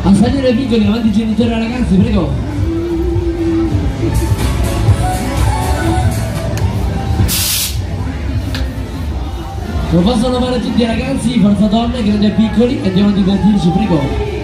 A salire ai piccoli, avanti i genitori e ragazzi, prego. Lo possono fare tutti i ragazzi, forza donne, grandi e piccoli, andiamo di 15, prego.